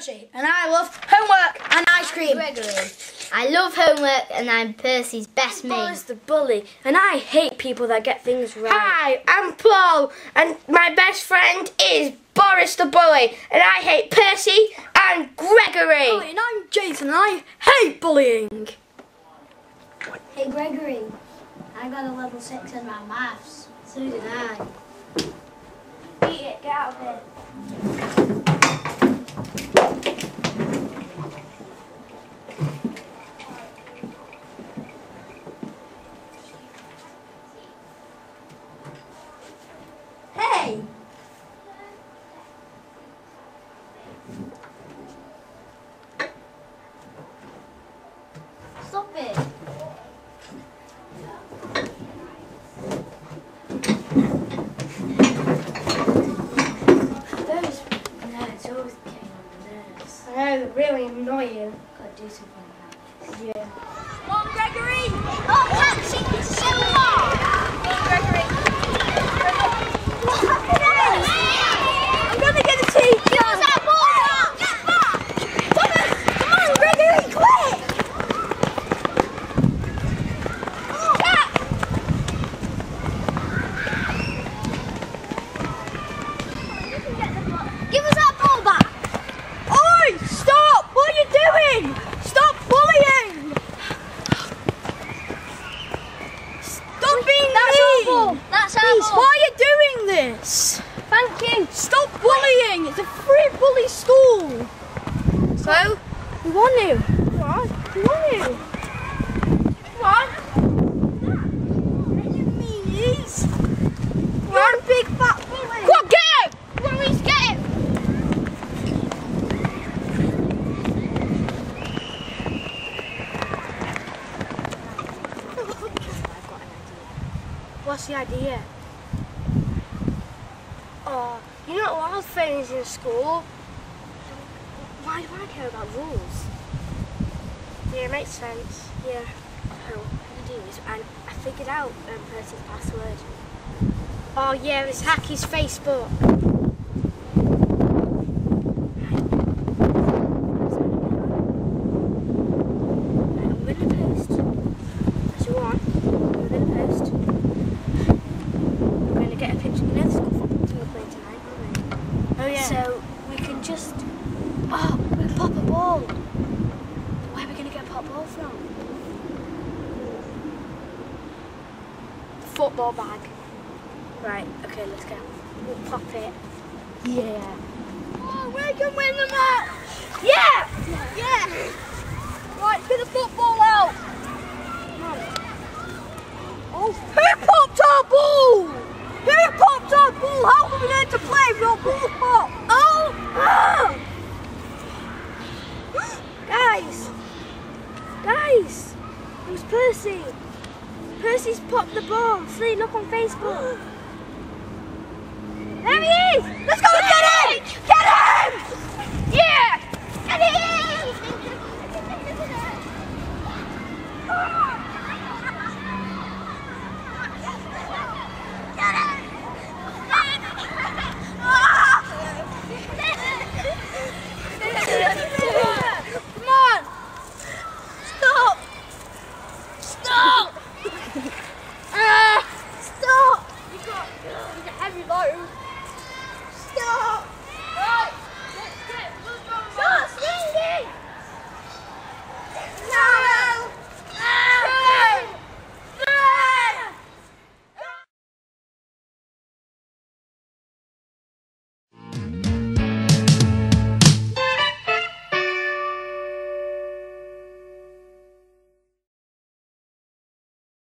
Percy, and I love homework and ice cream. Gregory. I love homework and I'm Percy's best mate. Paul is the bully, and I hate people that get things right. Hi, I'm Paul, and my best friend is Boris the bully, and I hate Percy and Gregory. Hi, and I'm Jason, and I hate bullying. Hey Gregory, I got a level 6 in my maths. So did I. Eat it, get out of here. Hey! Stop it. It's always getting on the nerves. I know, they're really annoying. Gotta do something about this. Yeah. Come on, Gregory! Oh, taxi! It's so far! Gregory! What happened? I'm gonna get the tea! Give us that ball! Get back! Thomas! Come on, Gregory, quick! Give us that ball back! Oi! Stop! What are you doing? Stop bullying! Stop being mean! That's our Please, ball! why are you doing this? Thank you! Stop bullying! It's a free bully school! So, we want you. Come on, we want you. Come on. You meanies. You're a big fat bully. Come on, get out! Come on, let's get him! What's the idea? Oh, you know what else things in school? Why do I care about rules? Yeah, makes sense. Yeah. Oh, what I do is I figured out Percy's password. Oh yeah, let's hack his Facebook. I'm going to post. As you want. I'm going to post. I'm going to get a picture. You know the school football team we're playing tonight, aren't we? Oh yeah. So we can just. Oh, we can pop a ball. Where are we going to get a pop ball from? Football bag. Right, okay, let's go. We'll pop it. Yeah. Oh, we can win the match. Yeah! Yeah. Right, get the football out. Oh, who popped our ball? Who popped our ball? How are we going to play if your ball popped? Oh! Ah! Guys, it was Percy. Percy's popped the ball. See, look on Facebook. There he is! Let's go!